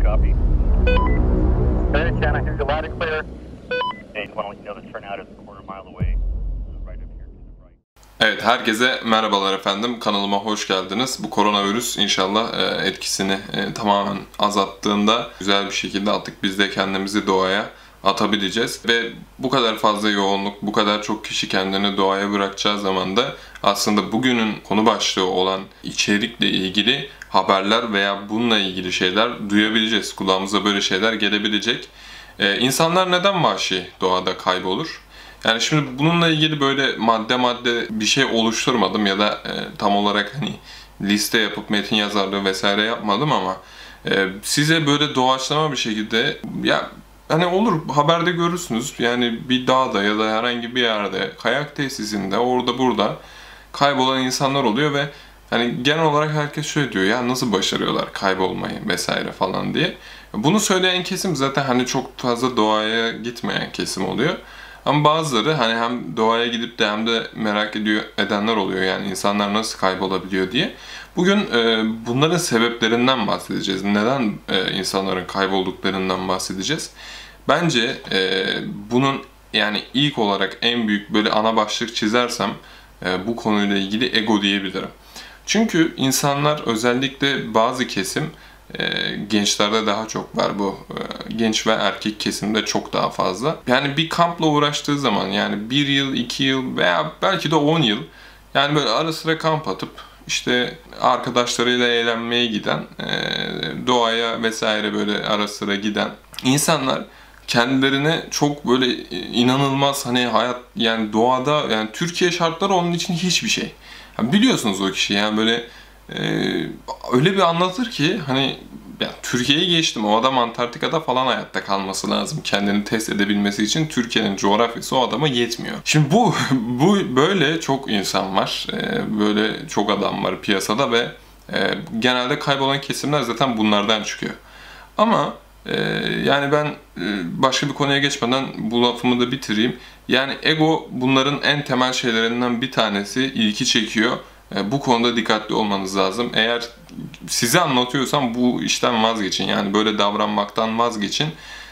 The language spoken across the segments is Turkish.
copy. Hey, Chan, I hear you loud and clear. Hey, just want to let you know the turnout is a quarter mile away. Right up here to the right. Evet, herkese merhabalar efendim. Kanalıma hoş geldiniz. Bu koronavirüs inşallah etkisini tamamen azalttığında güzel bir şekilde artık biz de kendimizi doğaya atabileceğiz. Ve bu kadar fazla yoğunluk, bu kadar çok kişi kendini doğaya bırakacağı zaman da aslında bugünün konu başlığı olan içerikle ilgili haberler veya bununla ilgili şeyler duyabileceğiz. Kulağımıza böyle şeyler gelebilecek. İnsanlar neden vahşi doğada kaybolur? Yani şimdi bununla ilgili böyle madde bir şey oluşturmadım ya da tam olarak hani liste yapıp metin yazarlığı vesaire yapmadım ama size böyle doğaçlama bir şekilde ya hani olur haberde görürsünüz yani bir dağda ya da herhangi bir yerde kayak tesisinde orada burada kaybolan insanlar oluyor ve hani genel olarak herkes şöyle diyor ya nasıl başarıyorlar kaybolmayı vesaire falan diye. Bunu söyleyen kesim zaten hani çok fazla doğaya gitmeyen kesim oluyor. Ama bazıları hani hem doğaya gidip de hem de merak edenler oluyor yani insanlar nasıl kaybolabiliyor diye. Bugün bunların sebeplerinden bahsedeceğiz. Neden insanların kaybolduklarından bahsedeceğiz. Bence bunun yani ilk olarak en büyük böyle ana başlık çizersem bu konuyla ilgili ego diyebilirim. Çünkü insanlar özellikle bazı kesim gençlerde daha çok var bu. Genç ve erkek kesimde çok daha fazla. Yani bir kampla uğraştığı zaman yani 1 yıl, 2 yıl veya belki de 10 yıl yani böyle ara sıra kamp atıp işte arkadaşlarıyla eğlenmeye giden, doğaya vesaire böyle ara sıra giden insanlar kendilerine çok böyle inanılmaz hani hayat yani doğada yani Türkiye şartları onun için hiçbir şey. Yani biliyorsunuz o kişi yani böyle öyle bir anlatır ki hani ya Türkiye'yi geçtim o adam Antarktika'da falan hayatta kalması lazım kendini test edebilmesi için Türkiye'nin coğrafyası o adama yetmiyor. Şimdi bu böyle çok insan var böyle çok adam var piyasada ve genelde kaybolan kesimler zaten bunlardan çıkıyor. Ama yani ben başka bir konuya geçmeden bu lafımı da bitireyim. Yani ego bunların en temel şeylerinden bir tanesi ilgi çekiyor. Bu konuda dikkatli olmanız lazım. Eğer size anlatıyorsam bu işten vazgeçin. Yani böyle davranmaktan vazgeçin.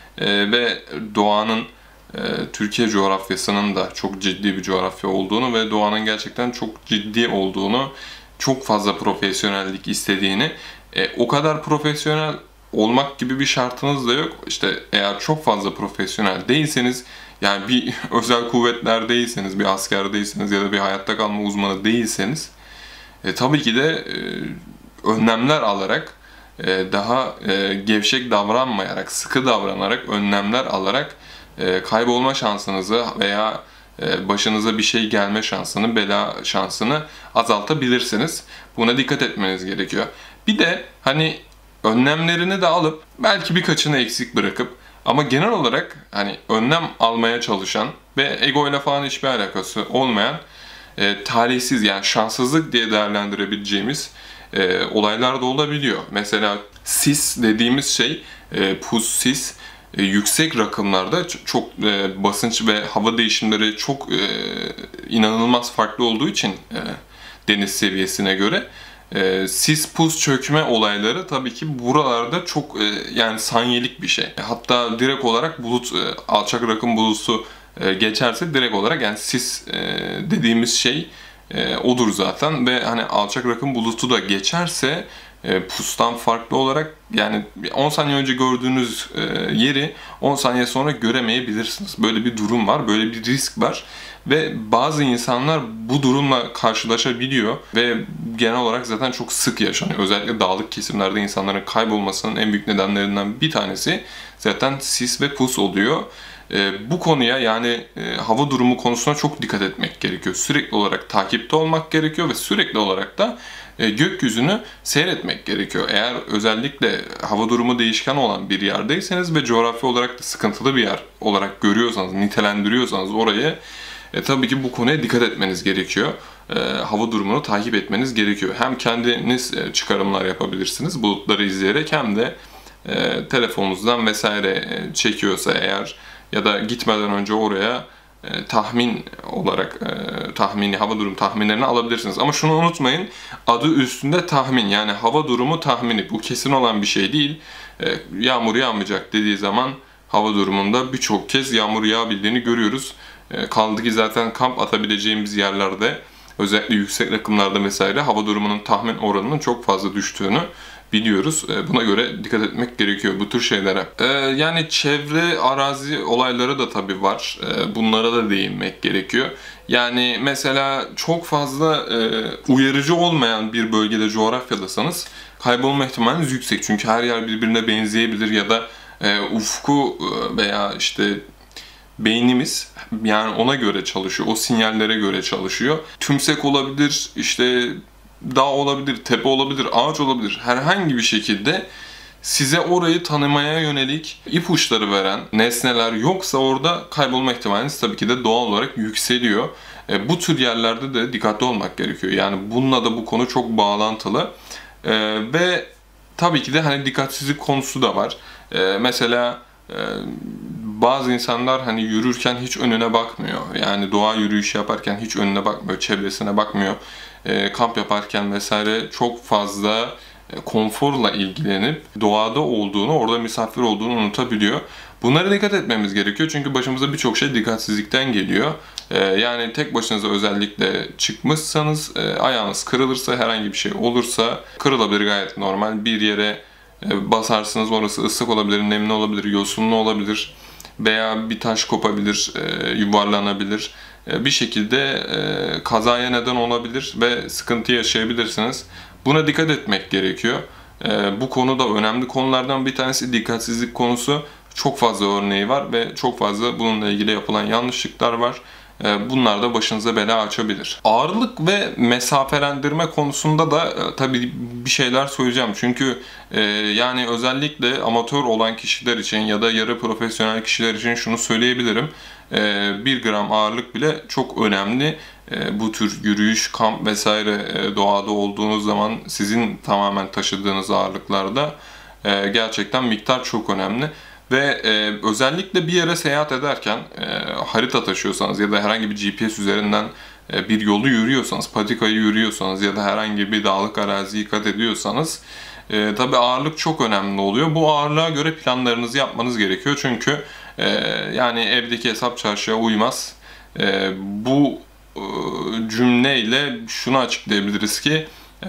Ve doğanın, Türkiye coğrafyasının da çok ciddi bir coğrafya olduğunu ve doğanın gerçekten çok ciddi olduğunu, çok fazla profesyonellik istediğini, o kadar profesyonel olmak gibi bir şartınız da yok. İşte eğer çok fazla profesyonel değilseniz, yani bir özel kuvvetler değilseniz, bir asker değilseniz ya da bir hayatta kalma uzmanı değilseniz tabii ki de önlemler alarak, daha gevşek davranmayarak, sıkı davranarak, önlemler alarak kaybolma şansınızı veya başınıza bir şey gelme şansını, bela şansını azaltabilirsiniz. Buna dikkat etmeniz gerekiyor. Bir de hani önlemlerini de alıp belki birkaçını eksik bırakıp ama genel olarak hani önlem almaya çalışan ve ego ile falan hiçbir alakası olmayan talihsiz yani şanssızlık diye değerlendirebileceğimiz olaylar da olabiliyor. Mesela sis dediğimiz şey pus, sis yüksek rakımlarda çok basınç ve hava değişimleri çok inanılmaz farklı olduğu için deniz seviyesine göre sis pus çökme olayları tabii ki buralarda çok yani saniyelik bir şey. Hatta direkt olarak bulut alçak rakım bulutu geçerse direkt olarak yani sis dediğimiz şey odur zaten ve hani alçak rakım bulutu da geçerse pustan farklı olarak yani 10 saniye önce gördüğünüz yeri 10 saniye sonra göremeyebilirsiniz. Böyle bir durum var, böyle bir risk var ve bazı insanlar bu durumla karşılaşabiliyor ve genel olarak zaten çok sık yaşanıyor. Özellikle dağlık kesimlerde insanların kaybolmasının en büyük nedenlerinden bir tanesi zaten sis ve pus oluyor. Bu konuya yani hava durumu konusuna çok dikkat etmek gerekiyor. Sürekli olarak takipte olmak gerekiyor ve sürekli olarak da gökyüzünü seyretmek gerekiyor. Eğer özellikle hava durumu değişken olan bir yerdeyseniz ve coğrafi olarak da sıkıntılı bir yer olarak görüyorsanız, nitelendiriyorsanız orayı tabii ki bu konuya dikkat etmeniz gerekiyor. Hava durumunu takip etmeniz gerekiyor. Hem kendiniz çıkarımlar yapabilirsiniz bulutları izleyerek hem de telefonunuzdan vesaire çekiyorsa eğer ya da gitmeden önce oraya tahmin olarak tahmini hava durum tahminlerini alabilirsiniz. Ama şunu unutmayın, adı üstünde tahmin, yani hava durumu tahmini, bu kesin olan bir şey değil. Yağmur yağmayacak dediği zaman hava durumunda birçok kez yağmur yağabildiğini görüyoruz. Kaldı ki zaten kamp atabileceğimiz yerlerde, özellikle yüksek rakımlarda vesaire, hava durumunun tahmin oranının çok fazla düştüğünü biliyoruz. Buna göre dikkat etmek gerekiyor bu tür şeylere. Yani çevre arazi olayları da tabii var. Bunlara da değinmek gerekiyor. Yani mesela çok fazla uyarıcı olmayan bir bölgede, coğrafyadasanız kaybolma ihtimaliniz yüksek. Çünkü her yer birbirine benzeyebilir ya da ufku veya işte beynimiz yani ona göre çalışıyor, o sinyallere göre çalışıyor. Tümsek olabilir, işte dağ olabilir, tepe olabilir, ağaç olabilir. Herhangi bir şekilde size orayı tanımaya yönelik ipuçları veren nesneler yoksa orada kaybolma ihtimaliniz tabii ki de doğal olarak yükseliyor. Bu tür yerlerde de dikkatli olmak gerekiyor. Yani bununla da bu konu çok bağlantılı. Ve tabii ki de hani dikkatsizlik konusu da var. Mesela bazı insanlar hani yürürken hiç önüne bakmıyor. Yani doğa yürüyüşü yaparken hiç önüne bakmıyor, çevresine bakmıyor. Kamp yaparken vesaire çok fazla konforla ilgilenip doğada olduğunu, orada misafir olduğunu unutabiliyor. Bunlara dikkat etmemiz gerekiyor çünkü başımıza birçok şey dikkatsizlikten geliyor. Yani tek başınıza özellikle çıkmışsanız, ayağınız kırılırsa, herhangi bir şey olursa, kırılabilir, gayet normal. Bir yere basarsınız, orası ıslak olabilir, nemli olabilir, yosunlu olabilir veya bir taş kopabilir, yuvarlanabilir. Bir şekilde kazaya neden olabilir ve sıkıntı yaşayabilirsiniz. Buna dikkat etmek gerekiyor. Bu konu da önemli konulardan bir tanesi, dikkatsizlik konusu. Çok fazla örneği var ve çok fazla bununla ilgili yapılan yanlışlıklar var. Bunlar da başınıza bela açabilir. Ağırlık ve mesafelendirme konusunda da tabii bir şeyler söyleyeceğim. Çünkü yani özellikle amatör olan kişiler için ya da yarı profesyonel kişiler için şunu söyleyebilirim. 1 gram ağırlık bile çok önemli. Bu tür yürüyüş, kamp vesaire doğada olduğunuz zaman sizin tamamen taşıdığınız ağırlıklarda gerçekten miktar çok önemli. Ve özellikle bir yere seyahat ederken harita taşıyorsanız ya da herhangi bir GPS üzerinden bir yolu yürüyorsanız, patikayı yürüyorsanız ya da herhangi bir dağlık araziyi kat ediyorsanız tabii ağırlık çok önemli oluyor. Bu ağırlığa göre planlarınızı yapmanız gerekiyor. Çünkü yani evdeki hesap çarşıya uymaz. Bu cümleyle şunu açıklayabiliriz ki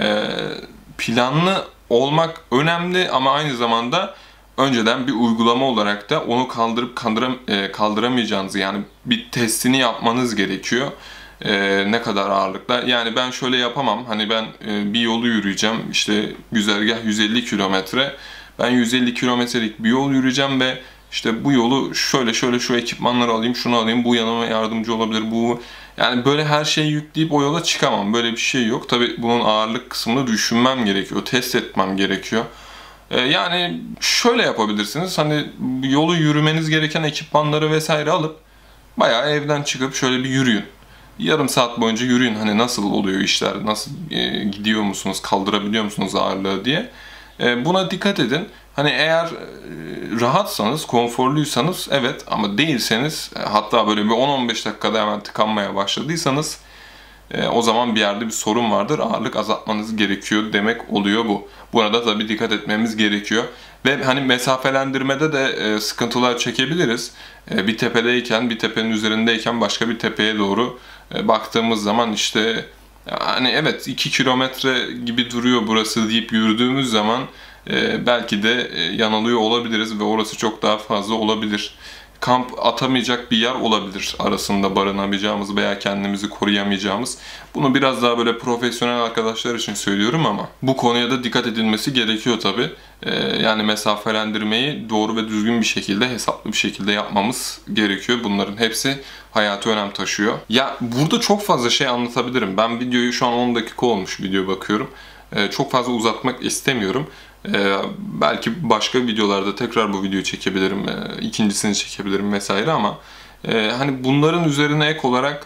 planlı olmak önemli ama aynı zamanda önceden bir uygulama olarak da onu kaldırıp kaldıramayacağınızı, yani bir testini yapmanız gerekiyor. Ne kadar ağırlıkla. Yani ben şöyle yapamam. Hani ben bir yolu yürüyeceğim. İşte güzergah 150 kilometre. Ben 150 kilometrelik bir yol yürüyeceğim ve işte bu yolu şöyle şu ekipmanları alayım, şunu alayım, bu yanıma yardımcı olabilir, bu. Yani böyle her şeyi yükleyip o yola çıkamam. Böyle bir şey yok. Tabii bunun ağırlık kısmını düşünmem gerekiyor. Test etmem gerekiyor. Yani şöyle yapabilirsiniz. Hani yolu yürümeniz gereken ekipmanları vesaire alıp bayağı evden çıkıp şöyle bir yürüyün. Yarım saat boyunca yürüyün. Hani nasıl oluyor işler, nasıl gidiyor musunuz, kaldırabiliyor musunuz ağırlığı diye. Buna dikkat edin. Hani eğer rahatsanız, konforluysanız evet, ama değilseniz hatta böyle bir 10-15 dakikada hemen tıkanmaya başladıysanız o zaman bir yerde bir sorun vardır. Ağırlık azaltmanız gerekiyor demek oluyor bu. Buna da tabii dikkat etmemiz gerekiyor. Ve hani mesafelendirmede de sıkıntılar çekebiliriz. Bir tepedeyken, bir tepenin üzerindeyken başka bir tepeye doğru baktığımız zaman işte hani evet 2 kilometre gibi duruyor burası deyip yürüdüğümüz zaman belki de yanılıyor olabiliriz ve orası çok daha fazla olabilir. Kamp atamayacak bir yer olabilir arasında barınamayacağımız veya kendimizi koruyamayacağımız. Bunu biraz daha böyle profesyonel arkadaşlar için söylüyorum ama bu konuya da dikkat edilmesi gerekiyor tabii. Yani mesafelendirmeyi doğru ve düzgün bir şekilde, hesaplı bir şekilde yapmamız gerekiyor. Bunların hepsi hayati önem taşıyor. Ya burada çok fazla şey anlatabilirim. Ben videoyu şu an 10 dakika olmuş video bakıyorum. Çok fazla uzatmak istemiyorum. Belki başka videolarda tekrar bu videoyu çekebilirim, ikincisini çekebilirim vesaire ama hani bunların üzerine ek olarak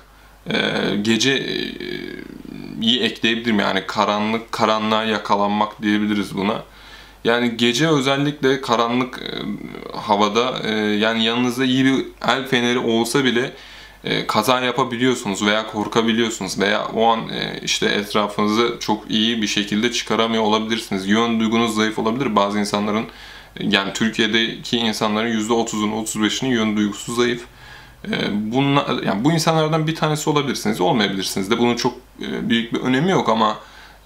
geceyi ekleyebilirim, yani karanlığa yakalanmak diyebiliriz buna. Yani gece özellikle karanlık havada yani yanınızda iyi bir el feneri olsa bile kaza yapabiliyorsunuz veya korkabiliyorsunuz veya o an işte etrafınızı çok iyi bir şekilde çıkaramıyor olabilirsiniz. Yön duygunuz zayıf olabilir. Bazı insanların, yani Türkiye'deki insanların %30'unu, 35'inin yön duygusu zayıf. Bunlar, yani bu insanlardan bir tanesi olabilirsiniz, olmayabilirsiniz de. Bunun çok büyük bir önemi yok ama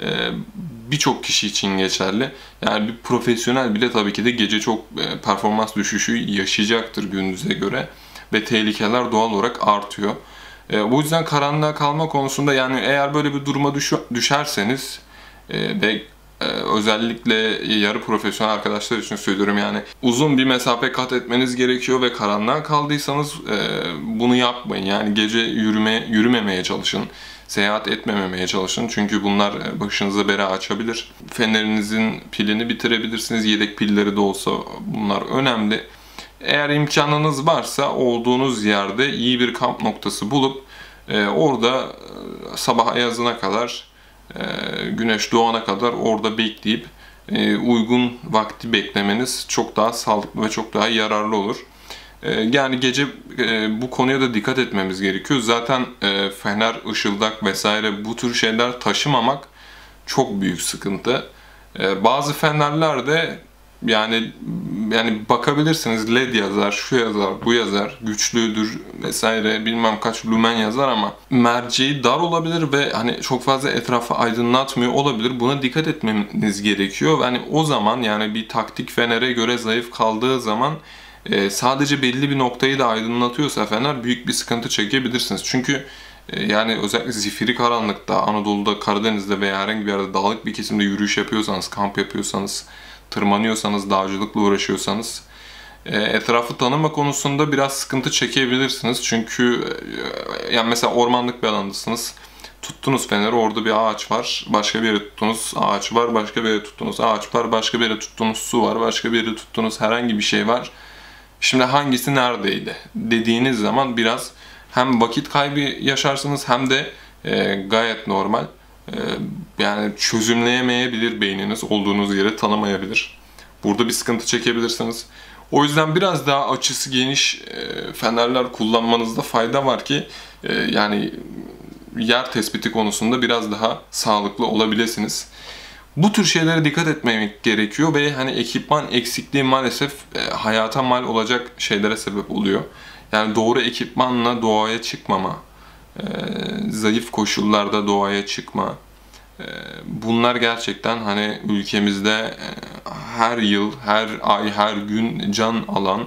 birçok kişi için geçerli. Yani bir profesyonel bile tabii ki de gece çok performans düşüşü yaşayacaktır gündüze göre ve tehlikeler doğal olarak artıyor. Bu yüzden karanlığa kalma konusunda, yani eğer böyle bir duruma düşerseniz ve özellikle yarı profesyonel arkadaşlar için söylüyorum, yani uzun bir mesafe kat etmeniz gerekiyor ve karanlığa kaldıysanız bunu yapmayın. Yani gece yürümemeye çalışın. Seyahat etmemeye çalışın. Çünkü bunlar başınıza bela açabilir. Fenerinizin pilini bitirebilirsiniz. Yedek pilleri de olsa bunlar önemli. Eğer imkanınız varsa olduğunuz yerde iyi bir kamp noktası bulup orada sabah ayazına kadar, güneş doğana kadar orada bekleyip uygun vakti beklemeniz çok daha sağlıklı ve çok daha yararlı olur. Yani gece bu konuya da dikkat etmemiz gerekiyor. Zaten fener, ışıldak vesaire bu tür şeyler taşımamak çok büyük sıkıntı. Bazı fenerler de yani bakabilirsiniz, LED yazar, şu yazar, bu yazar, güçlüdür vesaire, bilmem kaç lumen yazar ama merceği dar olabilir ve hani çok fazla etrafı aydınlatmıyor olabilir. Buna dikkat etmeniz gerekiyor. Yani o zaman, yani bir taktik fenere göre zayıf kaldığı zaman sadece belli bir noktayı da aydınlatıyorsa fener, büyük bir sıkıntı çekebilirsiniz. Çünkü yani özellikle zifiri karanlıkta, Anadolu'da, Karadeniz'de veya herhangi bir yerde dağlık bir kesimde yürüyüş yapıyorsanız, kamp yapıyorsanız, tırmanıyorsanız, dağcılıkla uğraşıyorsanız etrafı tanıma konusunda biraz sıkıntı çekebilirsiniz. Çünkü yani mesela ormanlık bir alandasınız. Tuttunuz feneri, orada bir ağaç var. Başka bir yere tuttunuz, ağaç var. Başka bir yere tuttunuz, ağaç var. Başka bir yere tuttunuz, su var. Başka bir yere tuttunuz, herhangi bir şey var. Şimdi hangisi neredeydi dediğiniz zaman biraz hem vakit kaybı yaşarsınız hem de gayet normal. Yani çözümleyemeyebilir beyniniz, olduğunuz yeri tanımayabilir. Burada bir sıkıntı çekebilirsiniz. O yüzden biraz daha açısı geniş fenerler kullanmanızda fayda var ki yani yer tespiti konusunda biraz daha sağlıklı olabilirsiniz. Bu tür şeylere dikkat etmemek gerekiyor ve hani ekipman eksikliği maalesef hayata mal olacak şeylere sebep oluyor. Yani doğru ekipmanla doğaya çıkmama, zayıf koşullarda doğaya çıkma. Bunlar gerçekten hani ülkemizde her yıl, her ay, her gün can alan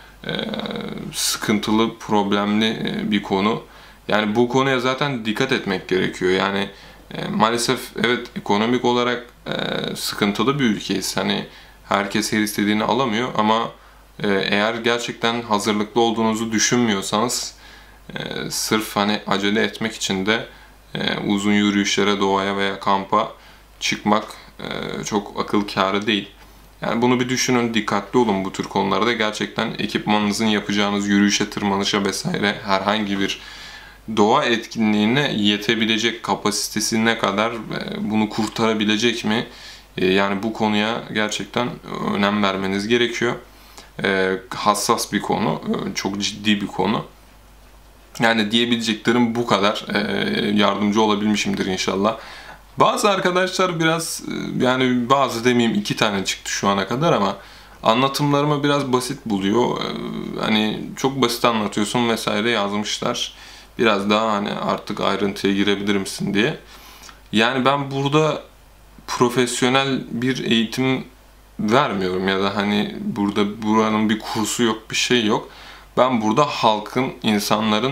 sıkıntılı, problemli bir konu. Yani bu konuya zaten dikkat etmek gerekiyor. Yani maalesef evet, ekonomik olarak sıkıntılı bir ülkeyiz. Hani herkes her istediğini alamıyor ama eğer gerçekten hazırlıklı olduğunuzu düşünmüyorsanız sırf hani acele etmek için de uzun yürüyüşlere, doğaya veya kampa çıkmak çok akıl kârı değil. Yani bunu bir düşünün, dikkatli olun bu tür konularda. Gerçekten ekipmanınızın yapacağınız yürüyüşe, tırmanışa vesaire herhangi bir doğa etkinliğine yetebilecek kapasitesi ne kadar, bunu kurtarabilecek mi? Yani bu konuya gerçekten önem vermeniz gerekiyor. Hassas bir konu, çok ciddi bir konu. Yani diyebileceklerim bu kadar. Yardımcı olabilmişimdir inşallah. Bazı arkadaşlar biraz, yani bazı demeyeyim, 2 tane çıktı şu ana kadar ama anlatımlarımı biraz basit buluyor. Hani çok basit anlatıyorsun vesaire yazmışlar. Biraz daha hani artık ayrıntıya girebilir misin diye. Yani ben burada profesyonel bir eğitim vermiyorum ya da hani buranın bir kursu yok, bir şey yok. Ben burada halkın, insanların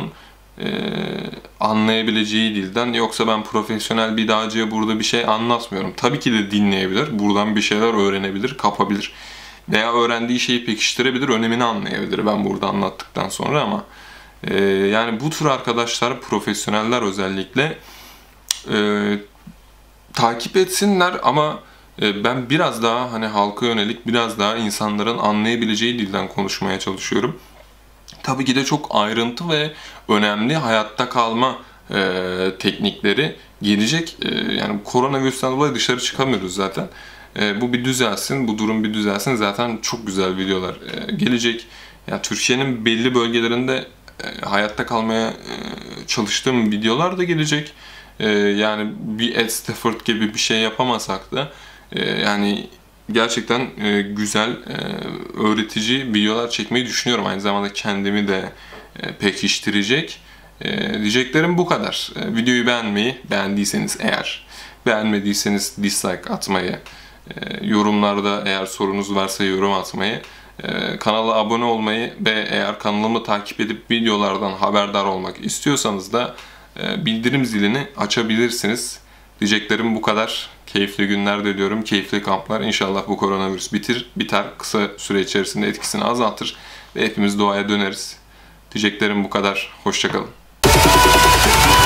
anlayabileceği dilden, yoksa ben profesyonel bir dağcıya burada bir şey anlatmıyorum. Tabii ki de dinleyebilir, buradan bir şeyler öğrenebilir, kapabilir veya öğrendiği şeyi pekiştirebilir, önemini anlayabilir ben burada anlattıktan sonra ama yani bu tür arkadaşlar, profesyoneller özellikle takip etsinler ama ben biraz daha hani halka yönelik, biraz daha insanların anlayabileceği dilden konuşmaya çalışıyorum. Tabii ki de çok ayrıntı ve önemli hayatta kalma teknikleri gelecek. Yani koronavirüsten dolayı dışarı çıkamıyoruz zaten. Bu bir düzelsin, bu durum bir düzelsin. Zaten çok güzel videolar gelecek. Yani Türkiye'nin belli bölgelerinde hayatta kalmaya çalıştığım videolar da gelecek. Yani bir Ed Stafford gibi bir şey yapamasak da yani gerçekten güzel, öğretici videolar çekmeyi düşünüyorum. Aynı zamanda kendimi de pekiştirecek. Diyeceklerim bu kadar. Videoyu beğenmeyi, beğendiyseniz eğer, beğenmediyseniz dislike atmayı, yorumlarda eğer sorunuz varsa yorum atmayı, kanala abone olmayı ve eğer kanalımı takip edip videolardan haberdar olmak istiyorsanız da bildirim zilini açabilirsiniz. Diyeceklerim bu kadar. Keyifli günler diliyorum. Keyifli kamplar. İnşallah bu koronavirüs biter. Kısa süre içerisinde etkisini azaltır ve hepimiz doğaya döneriz. Diyeceklerim bu kadar. Hoşça kalın.